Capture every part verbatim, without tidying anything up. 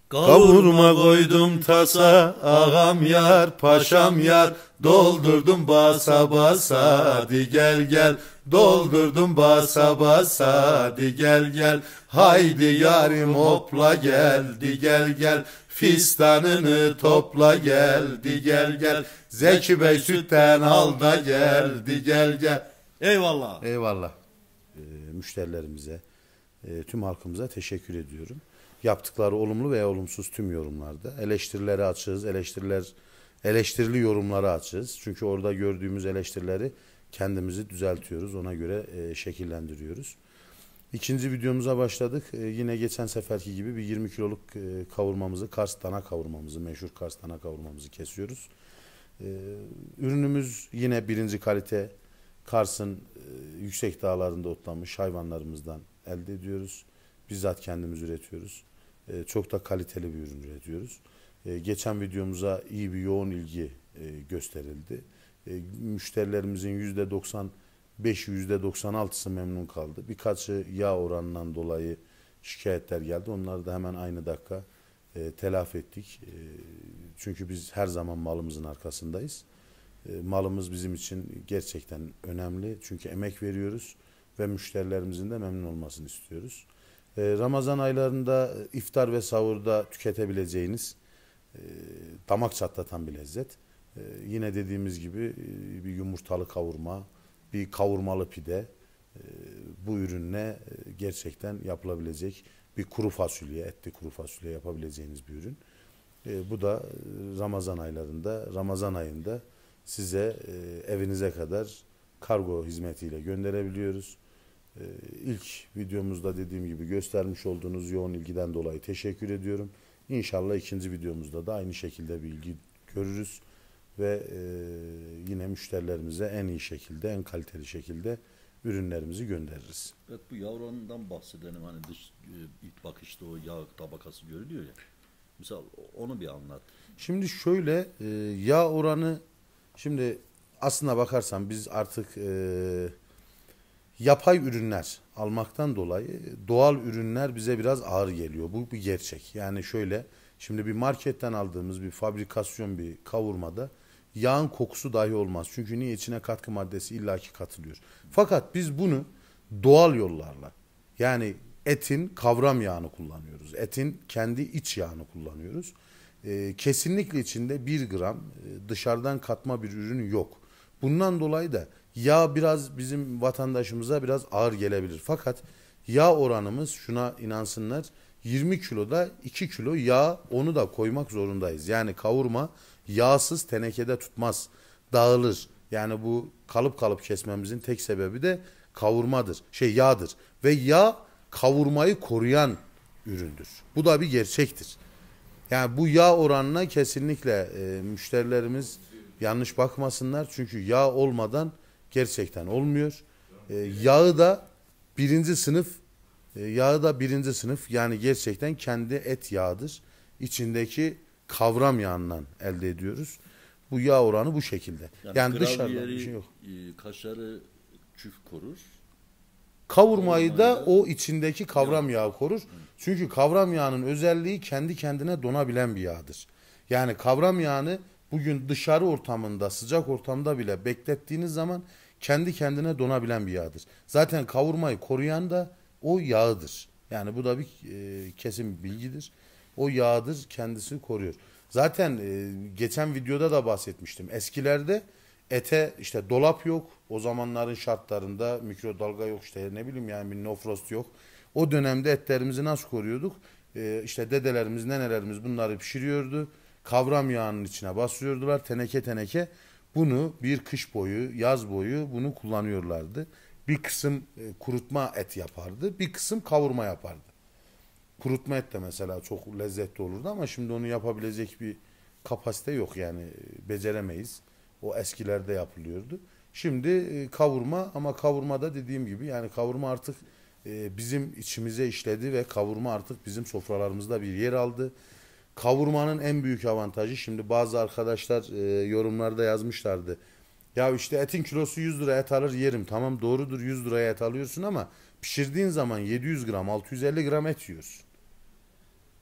Kavurma koydum tasa, ağam yar, paşam yar, doldurdum basa basa, hadi gel gel, doldurdum basa basa, hadi gel gel, haydi yarim hopla geldi gel gel, fistanını topla geldi gel gel, Zeki Bey sütten al da geldi gel gel. Eyvallah. Eyvallah. Ee, müşterilerimize, e, tüm halkımıza teşekkür ediyorum. Yaptıkları olumlu veya olumsuz tüm yorumlarda eleştirileri açığız, eleştiriler eleştirili yorumları açığız. Çünkü orada gördüğümüz eleştirileri kendimizi düzeltiyoruz, ona göre e, şekillendiriyoruz. İkinci videomuza başladık. E, yine geçen seferki gibi bir yirmi kiloluk e, kavurmamızı, Kars dana kavurmamızı, meşhur Kars dana kavurmamızı kesiyoruz. E, ürünümüz yine birinci kalite Kars'ın e, yüksek dağlarında otlanmış hayvanlarımızdan elde ediyoruz. Bizzat kendimiz üretiyoruz. E, çok da kaliteli bir ürün üretiyoruz. E, geçen videomuza iyi bir yoğun ilgi e, gösterildi. E, müşterilerimizin yüzde doksan beşi, yüzde doksan altısı memnun kaldı. Birkaçı yağ oranından dolayı şikayetler geldi. Onları da hemen aynı dakika e, telafi ettik. E, çünkü biz her zaman malımızın arkasındayız. E, malımız bizim için gerçekten önemli. Çünkü emek veriyoruz ve müşterilerimizin de memnun olmasını istiyoruz. Ramazan aylarında iftar ve sahurda tüketebileceğiniz e, damak çatlatan bir lezzet. E, yine dediğimiz gibi e, bir yumurtalı kavurma, bir kavurmalı pide e, bu ürünle e, gerçekten yapılabilecek bir kuru fasulye, etli kuru fasulye yapabileceğiniz bir ürün. E, bu da e, Ramazan aylarında, Ramazan ayında size e, evinize kadar kargo hizmetiyle gönderebiliyoruz. Ee, ilk videomuzda dediğim gibi göstermiş olduğunuz yoğun ilgiden dolayı teşekkür ediyorum. İnşallah ikinci videomuzda da aynı şekilde bir ilgi görürüz ve e, yine müşterilerimize en iyi şekilde, en kaliteli şekilde ürünlerimizi göndeririz. Evet, bu yağ oranından bahsedelim. Hani dış e, ilk bakışta o yağ tabakası görülüyor ya. Mesela onu bir anlat. Şimdi şöyle e, yağ oranı, şimdi aslına bakarsan biz artık e, yapay ürünler almaktan dolayı doğal ürünler bize biraz ağır geliyor. Bu bir gerçek. Yani şöyle, şimdi bir marketten aldığımız bir fabrikasyon bir kavurmada yağın kokusu dahi olmaz. Çünkü niye? İçine katkı maddesi illaki katılıyor. Fakat biz bunu doğal yollarla, yani etin kavram yağını kullanıyoruz. Etin kendi iç yağını kullanıyoruz. Ee, kesinlikle içinde bir gram e, dışarıdan katma bir ürün yok. Bundan dolayı da yağ biraz bizim vatandaşımıza biraz ağır gelebilir. Fakat yağ oranımız, şuna inansınlar, yirmi kiloda iki kilo yağ, onu da koymak zorundayız. Yani kavurma yağsız tenekede tutmaz, dağılır. Yani bu kalıp kalıp kesmemizin tek sebebi de kavurmadır, şey yağdır. Ve yağ kavurmayı koruyan üründür. Bu da bir gerçektir. Yani bu yağ oranına kesinlikle e, müşterilerimiz yanlış bakmasınlar. Çünkü yağ olmadan gerçekten olmuyor. E, yağı da birinci sınıf, e, yağı da birinci sınıf, yani gerçekten kendi et yağıdır. İçindeki kavram yağından elde ediyoruz. Bu yağ oranı bu şekilde. Yani, yani dışarıda bir şey yok. E, kaşarı çüf korur. Kavurmayı da o içindeki kavram yağı korur. Çünkü kavram yağının özelliği kendi kendine donabilen bir yağdır. Yani kavram yağını bugün dışarı ortamında, sıcak ortamda bile beklettiğiniz zaman kendi kendine donabilen bir yağdır. Zaten kavurmayı koruyan da o yağıdır. Yani bu da bir e, kesin bir bilgidir. O yağdır, kendisi koruyor. Zaten e, geçen videoda da bahsetmiştim. Eskilerde ete işte dolap yok. O zamanların şartlarında mikrodalga yok, işte ne bileyim yani bir no frost yok. O dönemde etlerimizi nasıl koruyorduk? Ee, işte dedelerimiz, nenelerimiz bunları pişiriyordu. Kavram yağının içine basıyordular teneke teneke. Bunu bir kış boyu, yaz boyu bunu kullanıyorlardı. Bir kısım e, kurutma et yapardı, bir kısım kavurma yapardı. Kurutma et de mesela çok lezzetli olurdu ama şimdi onu yapabilecek bir kapasite yok, yani beceremeyiz. O eskilerde yapılıyordu. Şimdi e, kavurma, ama kavurmada dediğim gibi yani kavurma artık e, bizim içimize işledi ve kavurma artık bizim sofralarımızda bir yer aldı. Kavurmanın en büyük avantajı, şimdi bazı arkadaşlar e, yorumlarda yazmışlardı. Ya işte etin kilosu yüz lira, et alır yerim. Tamam, doğrudur, yüz liraya et alıyorsun ama pişirdiğin zaman yedi yüz gram, altı yüz elli gram et yiyorsun.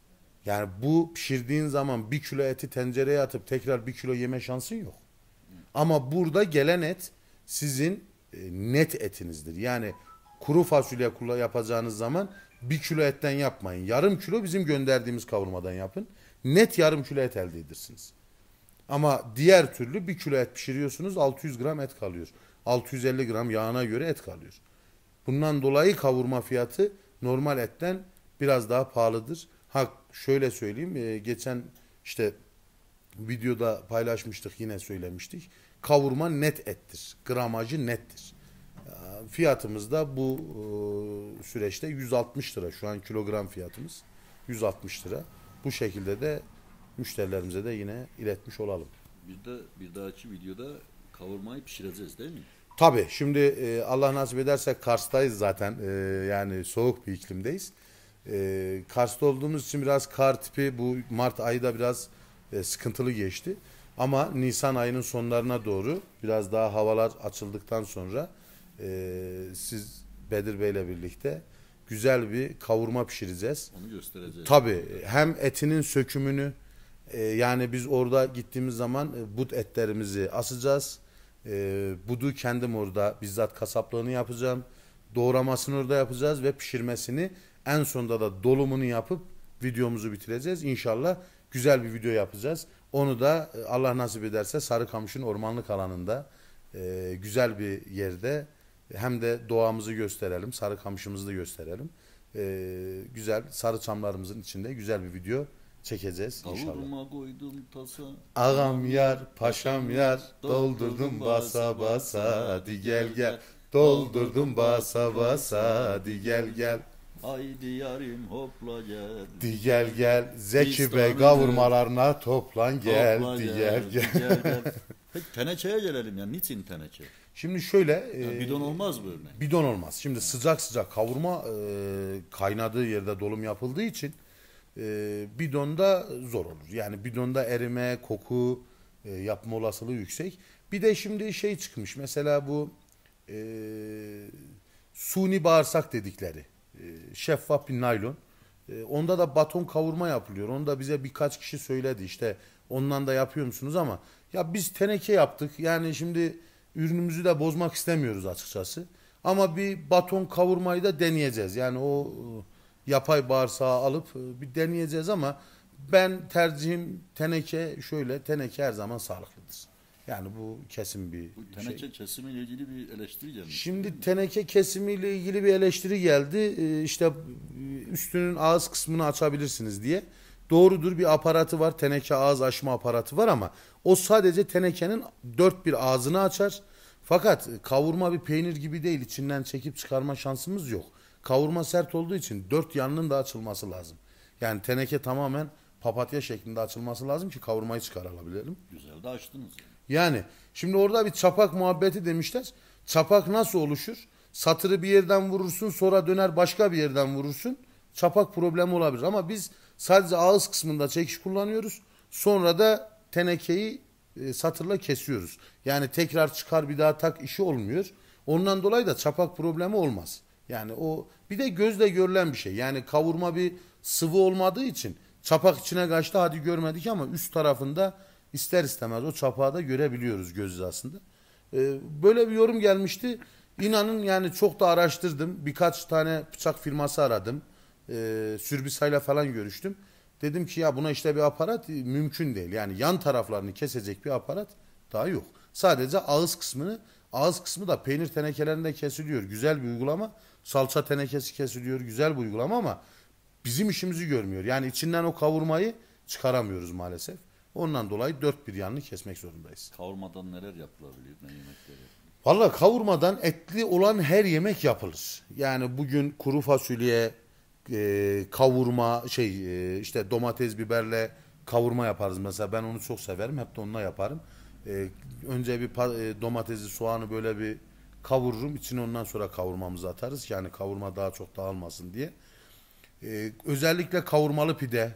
Yani bu pişirdiğin zaman bir kilo eti tencereye atıp tekrar bir kilo yeme şansın yok. Ama burada gelen et sizin e, net etinizdir. Yani kuru fasulye kula- yapacağınız zaman bir kilo etten yapmayın. Yarım kilo bizim gönderdiğimiz kavurmadan yapın. Net yarım kilo et elde edersiniz. Ama diğer türlü bir kilo et pişiriyorsunuz, altı yüz gram et kalıyor. altı yüz elli gram yağına göre et kalıyor. Bundan dolayı kavurma fiyatı normal etten biraz daha pahalıdır. Ha şöyle söyleyeyim, e, geçen işte videoda paylaşmıştık, yine söylemiştik. Kavurma net ettir. Gramajı nettir. Ya, fiyatımız da bu e, süreçte yüz altmış lira. Şu an kilogram fiyatımız yüz altmış lira. Bu şekilde de müşterilerimize de yine iletmiş olalım. Bir de bir dahaki videoda kavurmayı pişireceğiz değil mi? Tabii şimdi e, Allah nasip ederse Kars'tayız zaten. E, yani soğuk bir iklimdeyiz. E, Kars'ta olduğumuz için biraz kar tipi bu Mart ayı da biraz e, sıkıntılı geçti. Ama Nisan ayının sonlarına doğru biraz daha havalar açıldıktan sonra e, siz Bedir Bey'le birlikte güzel bir kavurma pişireceğiz. Onu göstereceğiz. Tabii hem etinin sökümünü e, yani biz orada gittiğimiz zaman e, but etlerimizi asacağız. E, budu kendim orada bizzat kasaplığını yapacağım. Doğramasını orada yapacağız ve pişirmesini en sonunda da dolumunu yapıp videomuzu bitireceğiz. İnşallah güzel bir video yapacağız. Onu da e, Allah nasip ederse Sarıkamış'ın ormanlık alanında e, güzel bir yerde hem de doğamızı gösterelim, Sarıkamış'ımızı da gösterelim. E, güzel Sarıçamlarımızın içinde güzel bir video çekeceğiz inşallah. Kavurma koydum tasa. Ağam yar, paşam yar, doldurdum basa basa, hadi gel gel. Doldurdum basa basa, hadi gel gel. Haydi yarim hopla gel. Di gel gel, Zeki Bey Pistanını kavurmalarına toplan gel, Hopla di gel gel. gel, gel. Peki tenekeye gelelim ya. Niçin teneke? Şimdi şöyle, Ya e, bidon olmaz mı örneğin? bidon olmaz. Şimdi sıcak sıcak kavurma e, kaynadığı yerde dolum yapıldığı için e, bidonda zor olur. Yani bidonda erime, koku e, yapma olasılığı yüksek. Bir de şimdi şey çıkmış. Mesela bu e, suni bağırsak dedikleri e, şeffaf bir naylon. E, onda da baton kavurma yapılıyor. Onu da bize birkaç kişi söyledi. İşte ondan da yapıyor musunuz ama ya biz teneke yaptık. Yani şimdi ürünümüzü de bozmak istemiyoruz açıkçası. Ama bir baton kavurmayı da deneyeceğiz. Yani o e, yapay bağırsağı alıp e, bir deneyeceğiz ama ben tercihim teneke şöyle, teneke her zaman sağlıklıdır. Yani bu kesin bir Bu şey. teneke kesimiyle ilgili bir eleştiri gelmiş. Şimdi teneke kesimiyle ilgili bir eleştiri geldi. Ee, işte üstünün ağız kısmını açabilirsiniz diye. Doğrudur, bir aparatı var. Teneke ağız açma aparatı var ama o sadece tenekenin dört bir ağzını açar. Fakat kavurma bir peynir gibi değil. İçinden çekip çıkarma şansımız yok. Kavurma sert olduğu için dört yanının da açılması lazım. Yani teneke tamamen papatya şeklinde açılması lazım ki kavurmayı çıkaralabilelim. Güzel de açtınız yani. Yani şimdi orada bir çapak muhabbeti demişler. Çapak nasıl oluşur? Satırı bir yerden vurursun, sonra döner başka bir yerden vurursun. Çapak problemi olabilir ama biz sadece ağız kısmında çekiş kullanıyoruz. Sonra da tenekeyi e, satırla kesiyoruz. Yani tekrar çıkar bir daha tak işi olmuyor. Ondan dolayı da çapak problemi olmaz. Yani o bir de gözle görülen bir şey. Yani kavurma bir sıvı olmadığı için çapak içine kaçtı hadi görmedik ama üst tarafında İster istemez o çapağı da görebiliyoruz göz hizasında. Ee, böyle bir yorum gelmişti. İnanın yani çok da araştırdım. Birkaç tane bıçak firması aradım. Ee, Sürbisa'yla falan görüştüm. Dedim ki ya buna işte bir aparat mümkün değil. Yani yan taraflarını kesecek bir aparat daha yok. Sadece ağız kısmını, ağız kısmı da peynir tenekelerinde kesiliyor. Güzel bir uygulama. Salça tenekesi kesiliyor. Güzel bir uygulama ama bizim işimizi görmüyor. Yani içinden o kavurmayı çıkaramıyoruz maalesef. Ondan dolayı dört bir yanını kesmek zorundayız. Kavurmadan neler yapılabilir, ne yemekler yapılır? Valla kavurmadan etli olan her yemek yapılır. Yani bugün kuru fasulye, e, kavurma, şey e, işte domates, biberle kavurma yaparız mesela. Ben onu çok severim. Hep de onunla yaparım. E, önce bir e, domatesi, soğanı böyle bir kavururum. İçine ondan sonra kavurmamızı atarız. Yani kavurma daha çok dağılmasın diye. E, özellikle kavurmalı pide.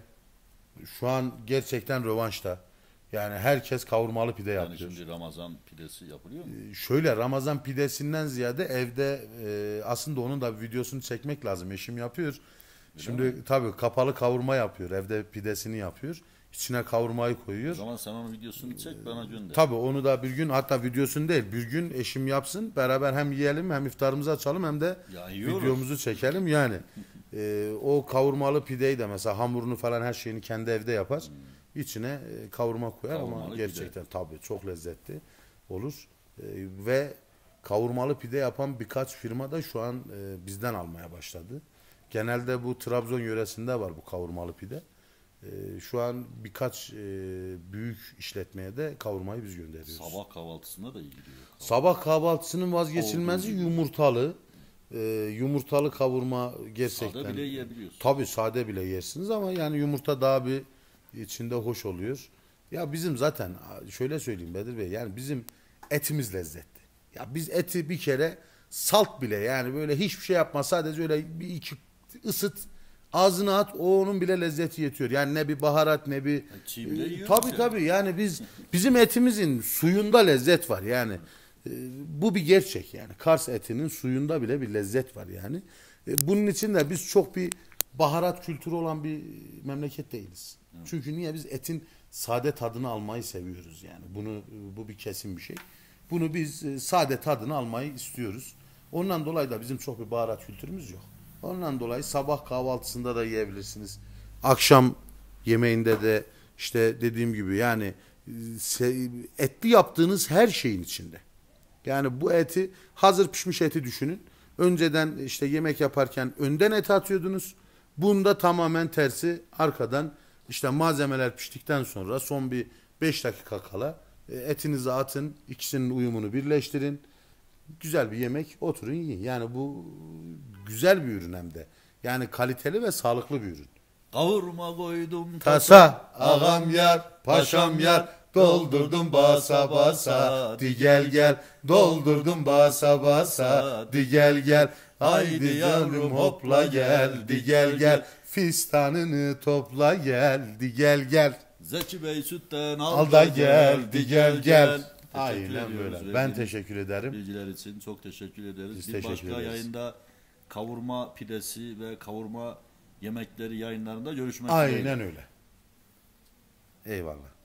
Şu an gerçekten rövanşta. Yani herkes kavurmalı pide Yani yapıyor. şimdi Ramazan pidesi yapılıyor mu? Ee, Şöyle Ramazan pidesinden ziyade evde e, aslında onun da bir videosunu çekmek lazım. Eşim yapıyor. Şimdi tabii kapalı kavurma yapıyor. Evde pidesini yapıyor. İçine kavurmayı O koyuyor. zaman sen onun videosunu çek bana gönder. Tabii onu da bir gün, hatta videosunu değil, bir gün eşim yapsın. Beraber hem yiyelim, hem iftarımızı açalım, hem de Ya iyi olur. videomuzu çekelim. Yani e, o kavurmalı pideyi de mesela hamurunu falan her şeyini kendi evde yapar. İçine e, kavurma koyar ama Kavurmalı gerçekten tabii çok lezzetli olur. E, ve kavurmalı pide yapan birkaç firma da şu an e, bizden almaya başladı. Genelde bu Trabzon yöresinde var bu kavurmalı pide. E, şu an birkaç e, büyük işletmeye de kavurmayı biz gönderiyoruz. Sabah kahvaltısında da iyi gidiyor. Sabah kahvaltısının vazgeçilmezi Olduğu gibi. yumurtalı. E, yumurtalı kavurma gerçekten. Sade bile yiyebiliyorsun. Tabii sade bile yersiniz ama yani yumurta daha bir içinde hoş oluyor. Ya bizim zaten şöyle söyleyeyim Bedir Bey, yani bizim etimiz lezzetli. Ya biz eti bir kere salt bile, yani böyle hiçbir şey yapma, sadece öyle bir iki ısıt, ağzına at, o onun bile lezzeti yetiyor. Yani ne bir baharat ne bir çiğ bile e, yiyoruz tabii yani. tabii yani biz bizim etimizin suyunda lezzet var yani. E, bu bir gerçek yani. Kars etinin suyunda bile bir lezzet var yani. E, bunun için de biz çok bir baharat kültürü olan bir memleket değiliz. Çünkü niye? Biz etin sade tadını almayı seviyoruz yani. Bunu bu bir kesin bir şey. Bunu biz e, sade tadını almayı istiyoruz. Ondan dolayı da bizim çok bir baharat kültürümüz yok. Ondan dolayı sabah kahvaltısında da yiyebilirsiniz. Akşam yemeğinde de işte dediğim gibi yani e, etli yaptığınız her şeyin içinde. Yani bu eti, hazır pişmiş eti düşünün. Önceden işte yemek yaparken önden et atıyordunuz. Bunda tamamen tersi, arkadan işte malzemeler piştikten sonra son bir beş dakika kala e, etinizi atın, ikisinin uyumunu birleştirin. Güzel bir yemek, oturun yiyin. Yani bu güzel bir ürün hem de. Yani kaliteli ve sağlıklı bir ürün. Kavurma koydum Tasa, Ağam yar, paşam yar, doldurdum basa basa, di gel gel, doldurdum basa basa, di gel gel, haydi yavrum hopla gel, di gel gel, fistanını topla gel, di gel gel, Zeki Bey sütten al, al da gel, di gel gel. Teşekkür Aynen ediyoruz böyle. verdiğiniz Ben teşekkür ederim. bilgiler için çok teşekkür ederiz. Biz bir teşekkür başka ederiz. yayında kavurma pidesi ve kavurma yemekleri yayınlarında görüşmek Aynen dileğiyle. öyle. Eyvallah.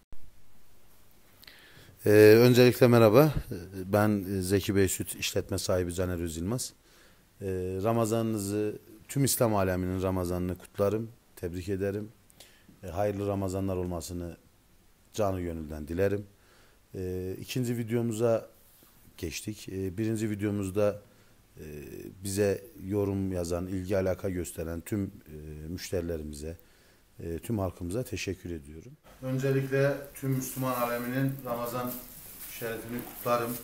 Ee, öncelikle merhaba. Ee, Ben Zeki Bey Süt işletme sahibi Caner Özilmaz. Ee, Ramazanınızı, tüm İslam aleminin Ramazanını kutlarım, tebrik ederim. Ee, hayırlı Ramazanlar olmasını canı gönülden dilerim. Ee, ikinci videomuza geçtik. Ee, birinci videomuzda e, bize yorum yazan, ilgi alaka gösteren tüm e, müşterilerimize, e, tüm halkımıza teşekkür ediyorum. Öncelikle tüm Müslüman aleminin Ramazan şerefini kutlarım.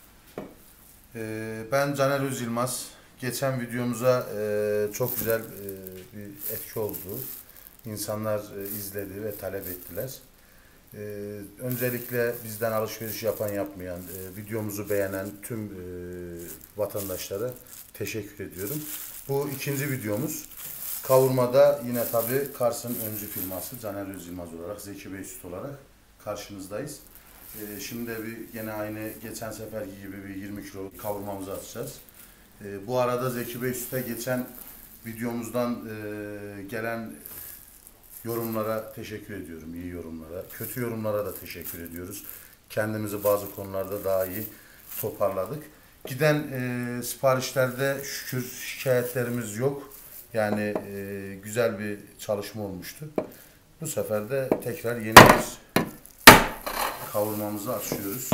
Ee, ben Caner Özilmaz. Geçen videomuza e, çok güzel e, bir etki oldu. İnsanlar e, izledi ve talep ettiler. Ee, öncelikle bizden alışveriş yapan yapmayan, e, videomuzu beğenen tüm e, vatandaşlara teşekkür ediyorum. Bu ikinci videomuz. Kavurmada yine tabii Kars'ın öncü firması Caner Özilmaz olarak, Zeki Bey Süt olarak karşınızdayız. Ee, şimdi de bir gene aynı geçen seferki gibi bir yirmi kilo kavurmamızı atacağız. Ee, bu arada Zeki Bey Süt'e geçen videomuzdan e, gelen yorumlara teşekkür ediyorum, iyi yorumlara. Kötü yorumlara da teşekkür ediyoruz. Kendimizi bazı konularda daha iyi toparladık. Giden e, siparişlerde şükür şikayetlerimiz yok. Yani e, güzel bir çalışma olmuştu. Bu sefer de tekrar yeni bir kavurmamızı açıyoruz.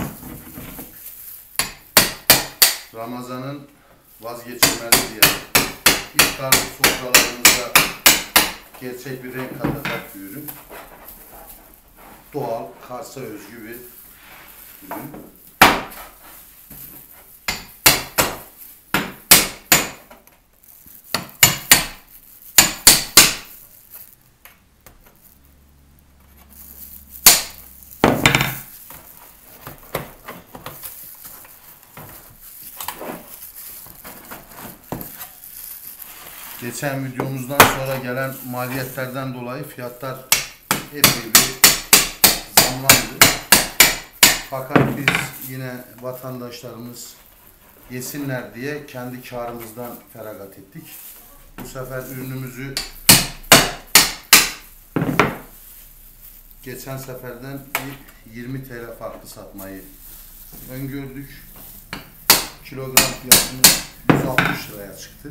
Ramazan'ın vazgeçilmez diye iftar sofralarımıza gerçek bir renk katacak bir ürün. Doğal, Kars'a özgü bir ürün. Geçen videomuzdan sonra gelen maliyetlerden dolayı fiyatlar epey bir zamlandı. Fakat biz yine vatandaşlarımız yesinler diye kendi karımızdan feragat ettik. Bu sefer ürünümüzü geçen seferden bir yirmi T L farklı satmayı öngördük. Kilogram fiyatımız yüz altmış liraya çıktı.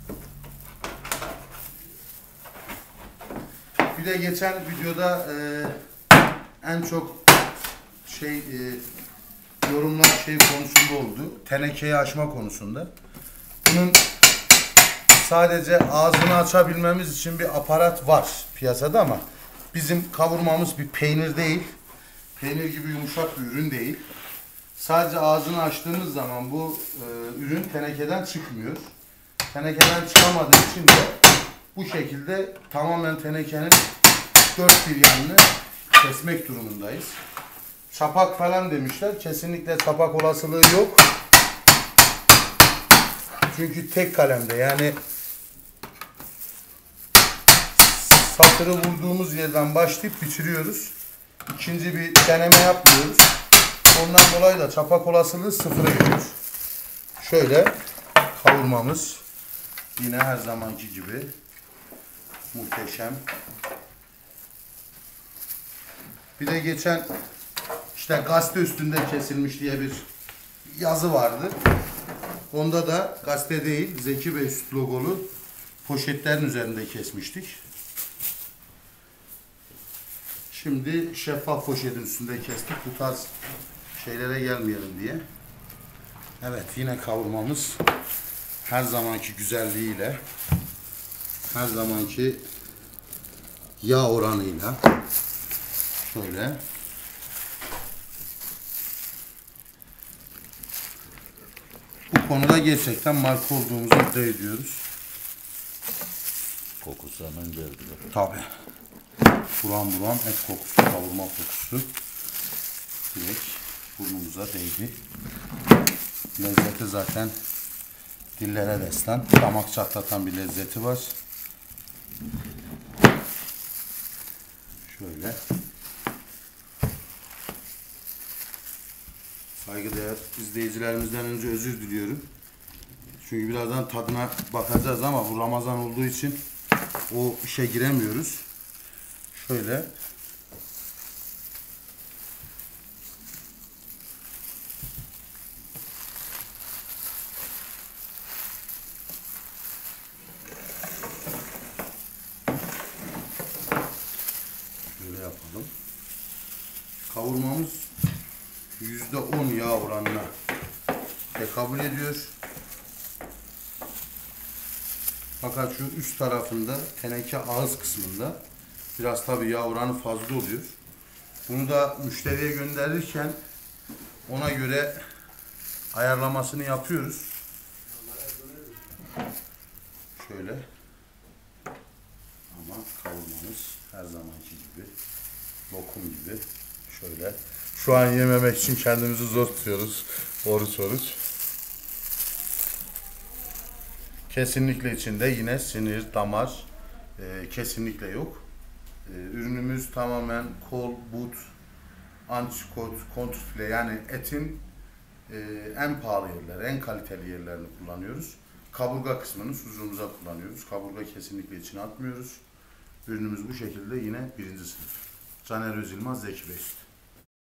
Bir de geçen videoda e, en çok şey e, yorumlar şey konusunda oldu. Tenekeyi açma konusunda. Bunun sadece ağzını açabilmemiz için bir aparat var piyasada ama bizim kavurmamız bir peynir değil. Peynir gibi yumuşak bir ürün değil. Sadece ağzını açtığımız zaman bu e, ürün tenekeden çıkmıyor. Tenekeden çıkamadığı için de bu şekilde tamamen tenekenin dört bir yanını kesmek durumundayız. Çapak falan demişler. Kesinlikle çapak olasılığı yok. Çünkü tek kalemde, yani satırı vurduğumuz yerden başlayıp bitiriyoruz. İkinci bir deneme yapmıyoruz. Ondan dolayı da çapak olasılığı sıfıra geliyor. Şöyle kavurmamız yine her zamanki gibi muhteşem. Bir de geçen işte gazete üstünde kesilmiş diye bir yazı vardı. Onda da gazete değil, Zeki Bey Süt logolu poşetlerin üzerinde kesmiştik. Şimdi şeffaf poşetin üstünde kestik. Bu tarz şeylere gelmeyelim diye. Evet, yine kavurmamız her zamanki güzelliğiyle, her zamanki yağ oranıyla şöyle bu konuda gerçekten marka olduğumuzu iddia ediyoruz. Kokusu hemen geldi. Tabi. Buram buram et kokusu, kavurma kokusu direkt burnumuza değdi. Lezzeti zaten dillere destan, damak çatlatan bir lezzeti var. Şöyle. Saygıdeğer izleyicilerimizden önce özür diliyorum. Çünkü birazdan tadına bakacağız ama bu Ramazan olduğu için o işe giremiyoruz. Şöyle. Şöyle yapalım. Kavurmamız yüzde on yağ oranına tekabül ediyor. Fakat şu üst tarafında, teneke ağız kısmında biraz tabii yağ oranı fazla oluyor. Bunu da müşteriye gönderirken ona göre ayarlamasını yapıyoruz. Şöyle. Ama kavurmamız her zamanki gibi, lokum gibi. Şöyle. Şu an yememek için kendimizi zor tutuyoruz. Oruç oruç. Kesinlikle içinde yine sinir, damar e, kesinlikle yok. E, ürünümüz tamamen kol, but, antrikot, kontrfile, yani etin e, en pahalı yerler, en kaliteli yerlerini kullanıyoruz. Kaburga kısmını sucuğumuza kullanıyoruz. Kaburga kesinlikle içine atmıyoruz. Ürünümüz bu şekilde, yine birinci sınıf. Caner Özilmaz, Zeki Bey.